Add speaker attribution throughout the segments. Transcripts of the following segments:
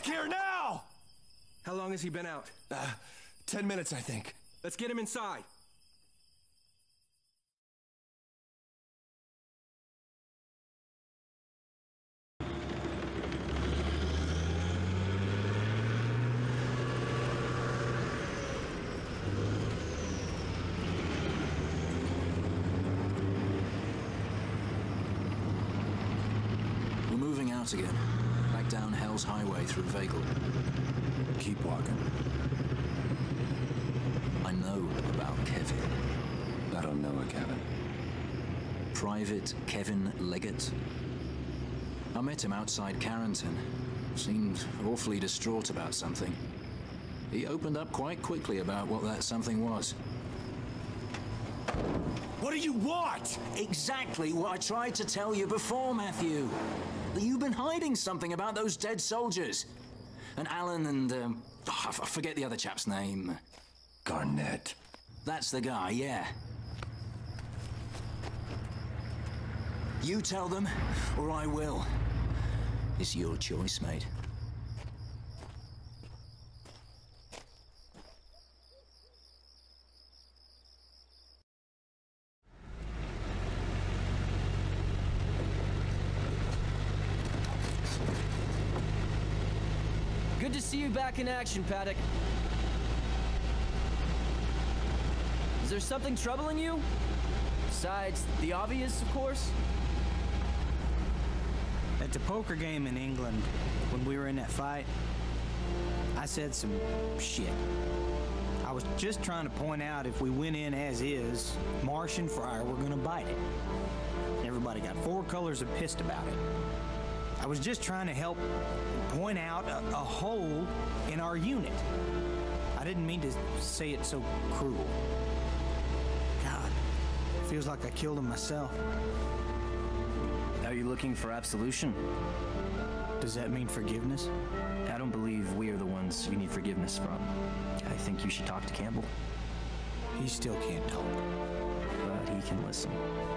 Speaker 1: back here now!
Speaker 2: How long has he been out?
Speaker 1: 10 minutes, I think.
Speaker 2: Let's get him inside.
Speaker 3: We're moving out again. Back down Hell's Highway through Vagel.
Speaker 1: Keep walking.
Speaker 3: I know about Kevin.
Speaker 1: I don't know a Kevin.
Speaker 3: Private Kevin Leggett. I met him outside Carrington. Seemed awfully distraught about something. He opened up quite quickly about what that something was.
Speaker 1: What do you want?
Speaker 3: Exactly what I tried to tell you before, Matthew. That you've been hiding something about those dead soldiers. And Alan and, I forget the other chap's name.
Speaker 1: Garnett.
Speaker 3: That's the guy, yeah. You tell them, or I will. It's your choice, mate.
Speaker 4: Good to see you back in action, Paddock. Is there something troubling you? Besides the obvious, of course?
Speaker 5: At the poker game in England, when we were in that fight, I said some shit. I was just trying to point out if we went in as is, Martian fire were gonna bite it. Everybody got four colors of pissed about it. I was just trying to help point out a hole in our unit. I didn't mean to say it so cruel. God, feels like I killed him myself.
Speaker 6: Are you looking for absolution?
Speaker 5: Does that mean forgiveness?
Speaker 6: I don't believe we are the ones you need forgiveness from. I think you should talk to Campbell.
Speaker 5: He still can't talk.
Speaker 6: But he can listen.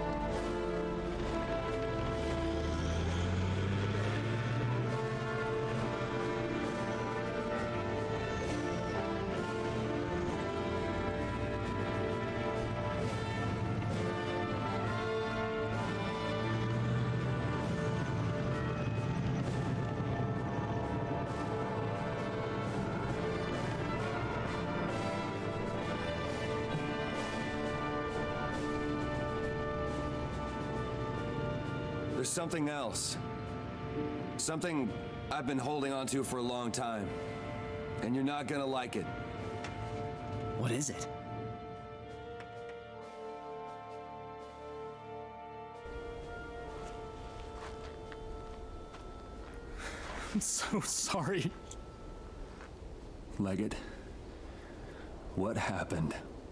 Speaker 1: There's something else. Something I've been holding on to for a long time. And you're not gonna like it.
Speaker 6: What is it?
Speaker 7: I'm so sorry.
Speaker 1: Leggett, what happened?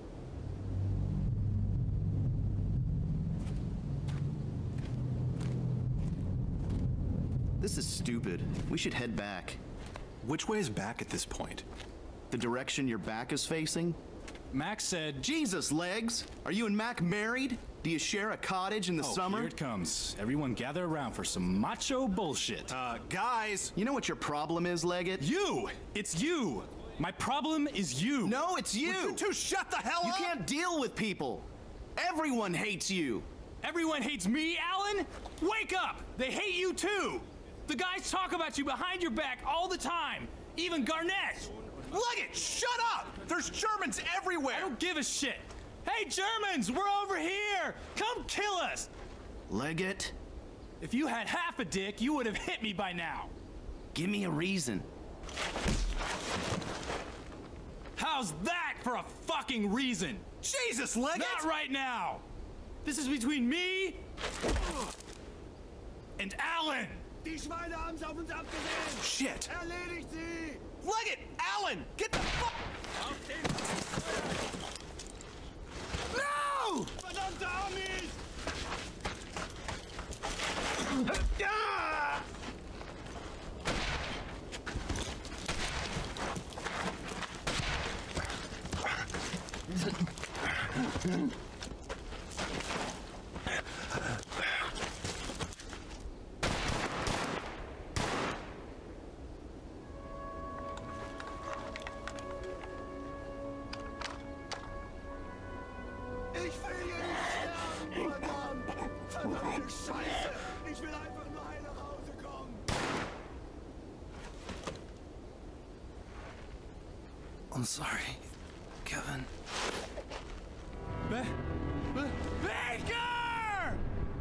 Speaker 8: This is stupid. We should head back.
Speaker 7: Which way is back at this point?
Speaker 8: The direction your back is facing?
Speaker 7: Max said...
Speaker 8: Jesus, Legs! Are you and Mac married? Do you share a cottage in the summer?
Speaker 7: Here it comes. Everyone gather around for some macho bullshit.
Speaker 8: Guys! You know what your problem is, Leggett?
Speaker 7: You! It's you! My problem is you!
Speaker 8: No, it's you!
Speaker 7: Would you two shut the hell up?
Speaker 8: You can't deal with people! Everyone hates you!
Speaker 7: Everyone hates me, Alan? Wake up! They hate you too! The guys talk about you behind your back all the time! Even Garnett!
Speaker 8: Leggett, shut up! There's Germans everywhere!
Speaker 7: I don't give a shit! Hey, Germans! We're over here! Come kill us!
Speaker 8: Leggett?
Speaker 7: If you had half a dick, you would have hit me by now.
Speaker 8: Give me a reason.
Speaker 7: How's that for a fucking reason?
Speaker 8: Jesus, Leggett!
Speaker 7: Not right now! This is between me and Alan!
Speaker 9: Die Schweine haben's auf uns abgesehen!
Speaker 8: Shit!
Speaker 9: Erledigt sie!
Speaker 8: Leggett! Alan! Get the fuck!
Speaker 9: Auf den...
Speaker 8: No!
Speaker 9: Verdammte Amis!
Speaker 5: I'm sorry, Kevin.
Speaker 7: Baker!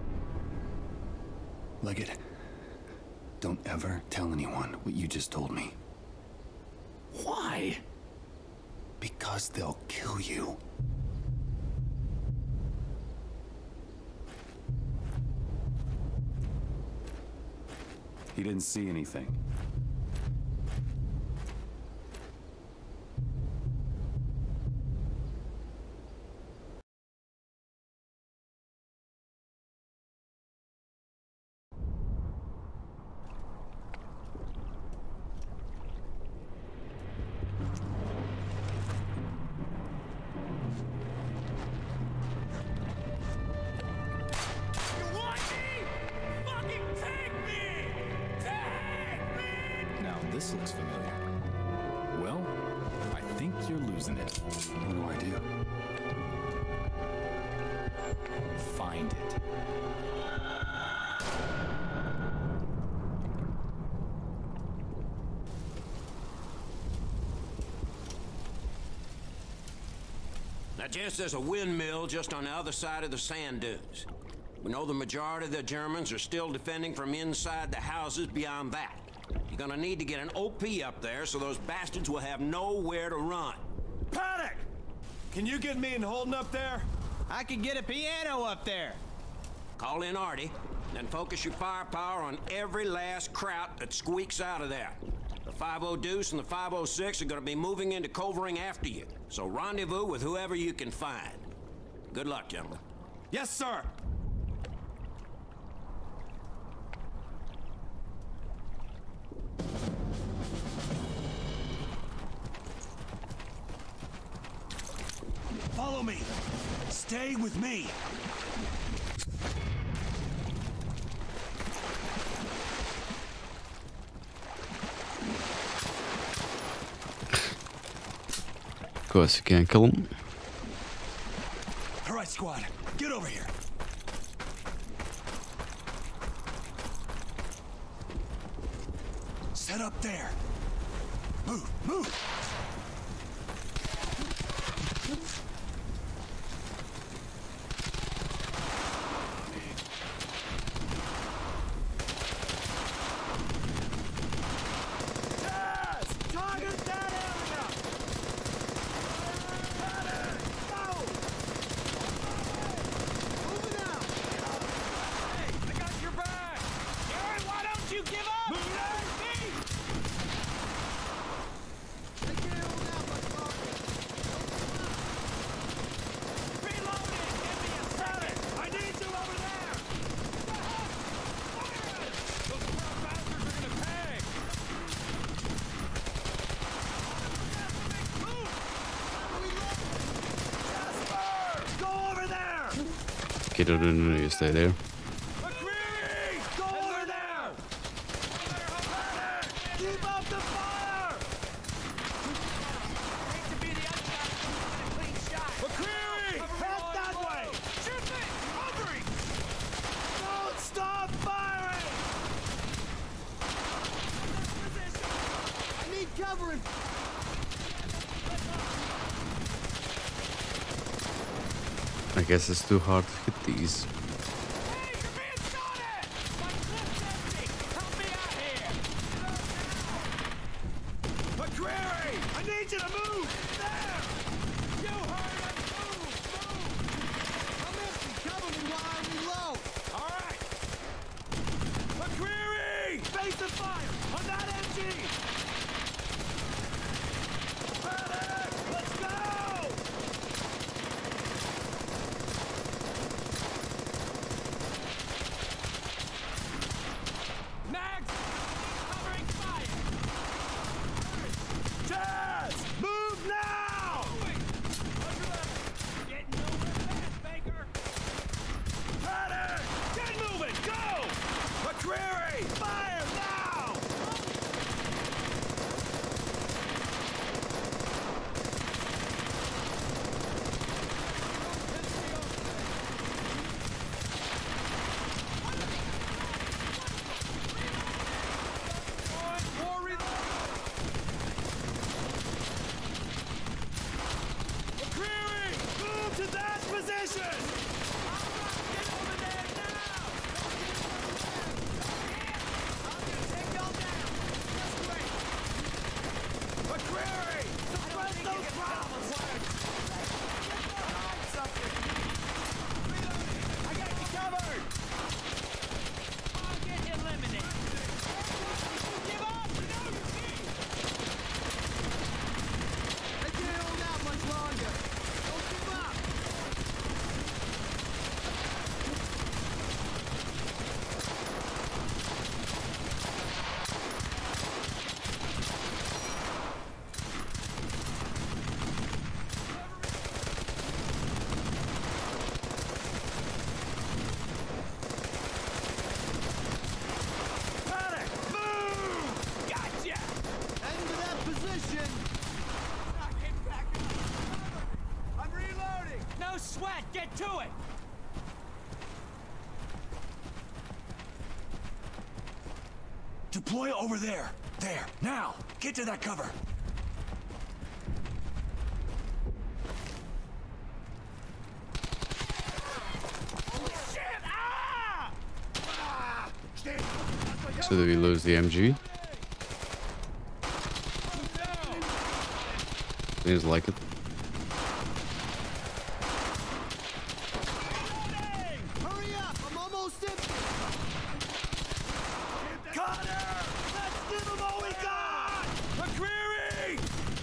Speaker 1: Leggett, don't ever tell anyone what you just told me.
Speaker 3: Why?
Speaker 1: Because they'll kill you. He didn't see anything.
Speaker 3: Now this looks familiar. Well, I think you're losing it.
Speaker 1: What do I do?
Speaker 3: Find it.
Speaker 10: Now, Jess, there's a windmill just on the other side of the sand dunes. We know the majority of the Germans are still defending from inside the houses beyond that. You're gonna need to get an OP up there so those bastards will have nowhere to run.
Speaker 9: Paddock! Can you get me and Holden up there?
Speaker 5: I could get a piano up there.
Speaker 10: Call in Artie, then focus your firepower on every last kraut that squeaks out of there. The 50 Deuce and the 506 are gonna be moving into covering after you, so rendezvous with whoever you can find. Good luck, gentlemen.
Speaker 9: Yes, sir! Follow me. Stay with me.
Speaker 11: Go eens een keer kill him.
Speaker 9: All right, squad. Get over here. Set up there. Move, move.
Speaker 11: Okay, no, you stay there.
Speaker 9: Go over there! Keep up the fire! McCreary! Head that way! Shoot me! Covering! Don't stop firing! I need covering!
Speaker 11: I guess it's too hard to hit these.
Speaker 9: McCreary! I need you to move! There! You hurry up! Move! Move! I'm empty! Cover me while I reload! Alright! McCreary! Face the fire! On that MG! Let's go!
Speaker 7: Get to it!
Speaker 2: Deploy over there. There. Now. Get to that cover.
Speaker 11: So do we lose the MG? Seems like it.
Speaker 9: Hurry up! I'm almost in.
Speaker 2: Connor! Let's give him all we got! McCreary!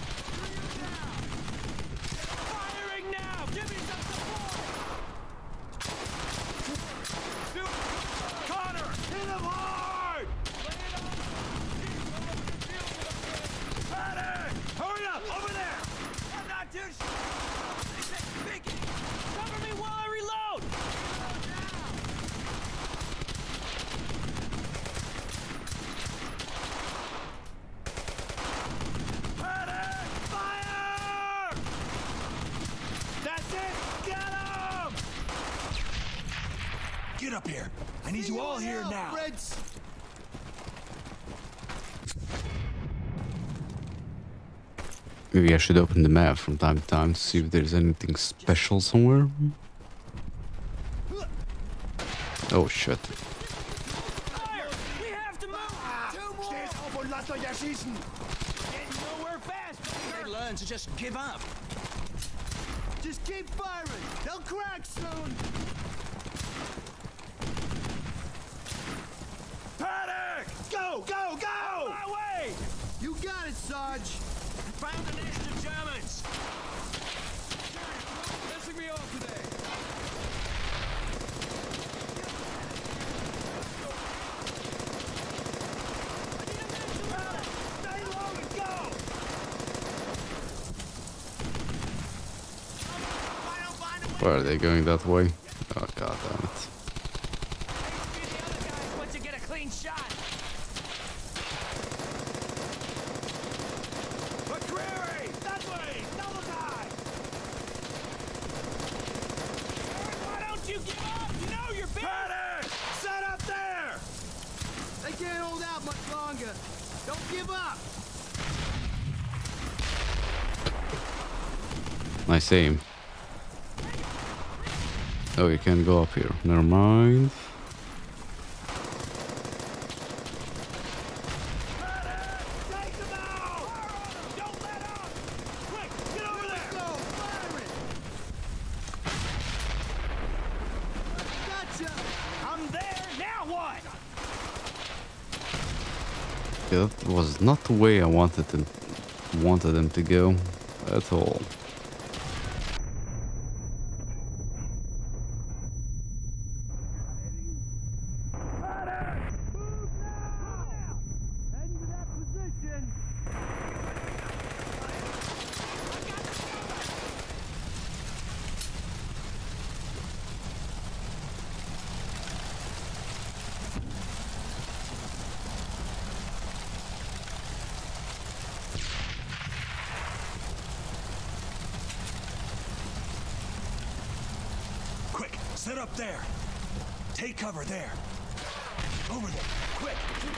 Speaker 2: Firing now! Give me some support! Connor! Hit him hard! Panic! Hurry up! Over there! I'm not too sure! Cover me while I reload! Panic! Fire! That's it! Get him! Get up here! I need you all here now!
Speaker 9: Reds.
Speaker 11: Maybe I should open the map from time to time to see if there's anything special somewhere. Oh shit.
Speaker 7: Fire! We have to move! Two more!
Speaker 2: Stehst auf und lasst euch erschießen!
Speaker 7: Getting nowhere fast!
Speaker 5: They learn to just give up.
Speaker 9: Just keep firing. They'll crack soon.
Speaker 2: Panic! Go! Go! Go!
Speaker 7: My way!
Speaker 9: You got it, Sarge.
Speaker 7: Found a nest of Germans! Messing me off today!
Speaker 2: Stay low and go!
Speaker 11: Where are they going that way? Oh god damn it.
Speaker 7: Once you get a clean shot!
Speaker 2: McCreary! That way! Double die!
Speaker 7: Why don't you give up? You know you're big!
Speaker 2: Panic! Set up there!
Speaker 9: They can't hold out much longer. Don't give up.
Speaker 11: Nice aim. Oh, you can't go up here. Never mind.
Speaker 2: Take them out! Don't let up! Quick, get over there!
Speaker 9: Go, fire it. Gotcha.
Speaker 7: I'm there! Now what?
Speaker 11: Yeah, that was not the way I wanted them to go at all.
Speaker 2: Quick, set up there. Take cover there. Over there, quick.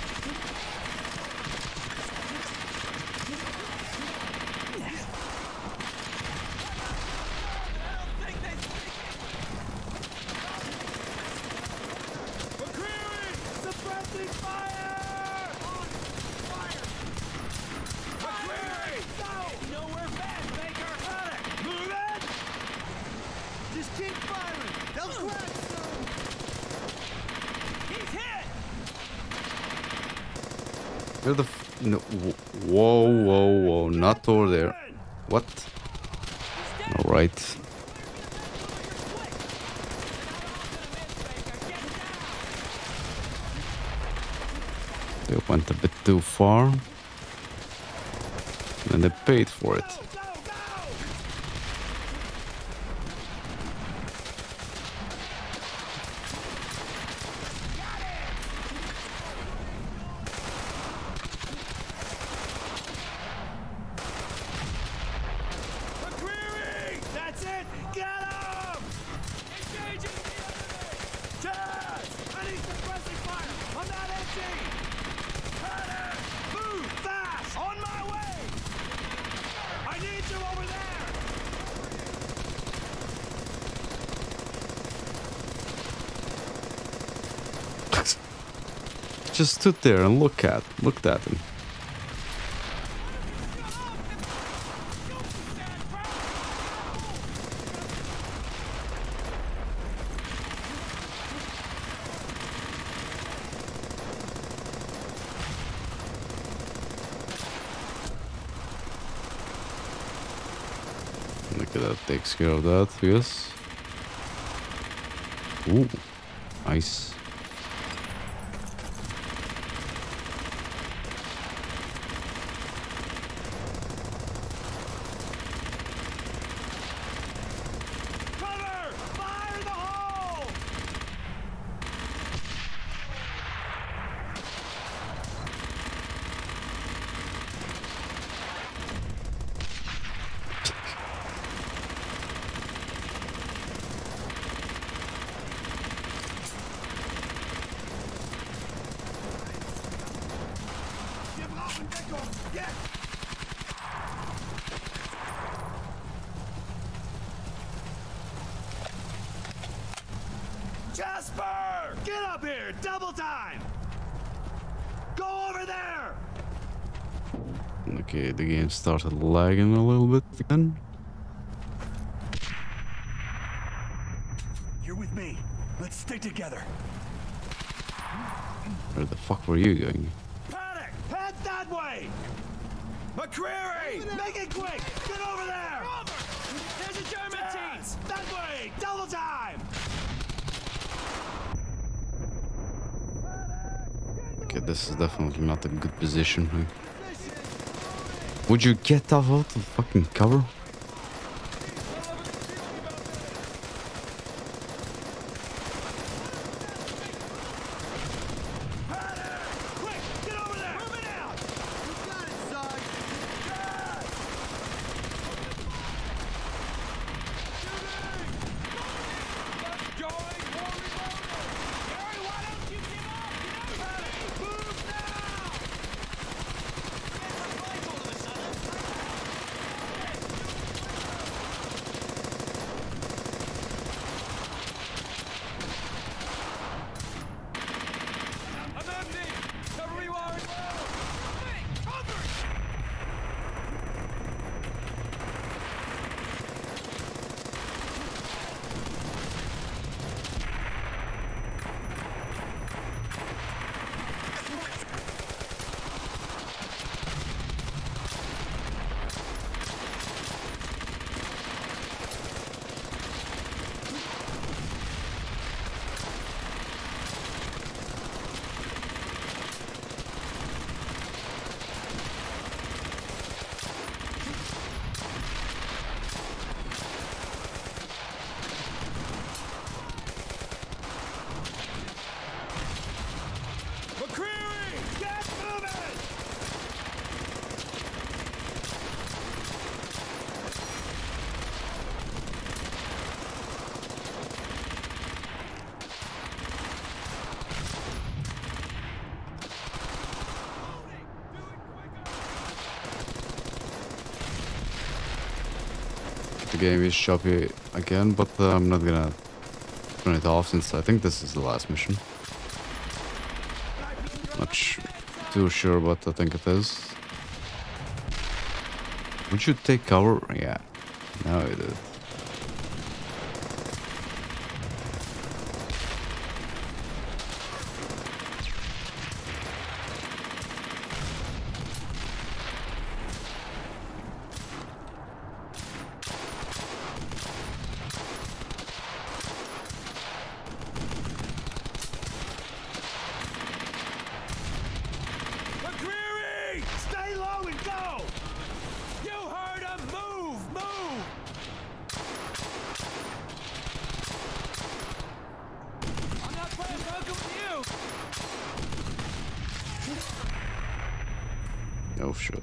Speaker 2: McCreary! Suppressing fire! Fire! McCreary! Go!
Speaker 7: Nowhere fast, Baker!
Speaker 2: Move it!
Speaker 9: Just keep firing. They'll crack soon.
Speaker 7: He's hit!
Speaker 11: Where the no, whoa, whoa, whoa, not over there. What? Alright. They went a bit too far. And they paid for it.
Speaker 2: McCreary! That's it! Get him!
Speaker 11: just stood there and looked at him. Look at that, takes care of that, yes. Ooh, nice.
Speaker 2: Jasper! Get up here! Double time! Go over there!
Speaker 11: Okay, the game started lagging a little bit again.
Speaker 2: You're with me. Let's stick together.
Speaker 11: Where the fuck were you going?
Speaker 2: Panic! Head that way! McCreary! Make it quick! Get over there! There's a German team! That way! Double time!
Speaker 11: Okay, this is definitely not a good position. Would you get out of the fucking cover? The game is choppy again, but I'm not gonna turn it off since I think this is the last mission. Not too sure, but I think it is. Would you take cover? Yeah, now it is. Oh shit.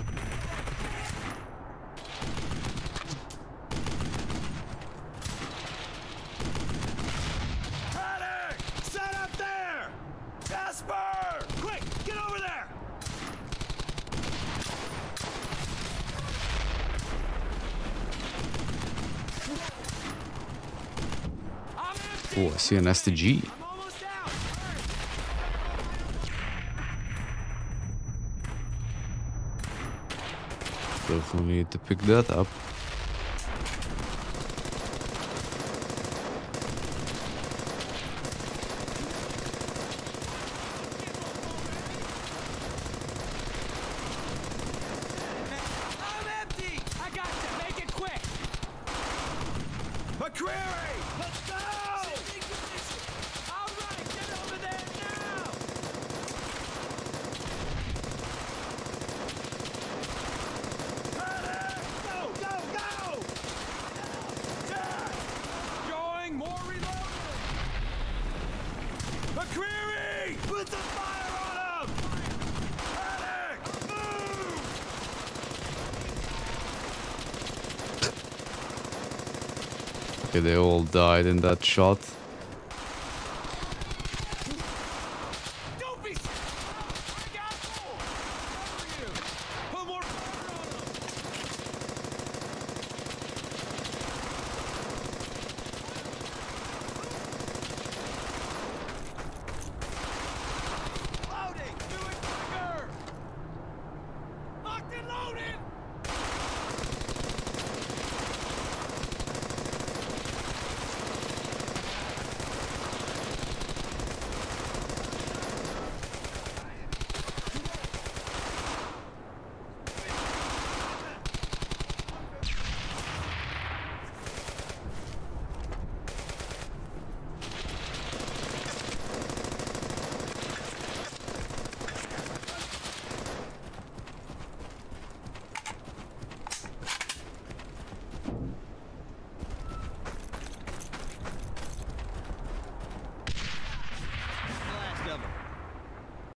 Speaker 2: Panic! Set up there! Jasper! Quick, get over there!
Speaker 11: Oh, I see an STG. Definitely need to pick that up.
Speaker 7: I'm empty! I got you. Make it quick.
Speaker 2: McCreary! Let's go!
Speaker 7: All right, get over there now!
Speaker 2: Go, go, go! Jack!
Speaker 7: Going, more reloading!
Speaker 2: McCreary! Put the fire on him! Paddock! Move!
Speaker 11: Okay, they all died in that shot.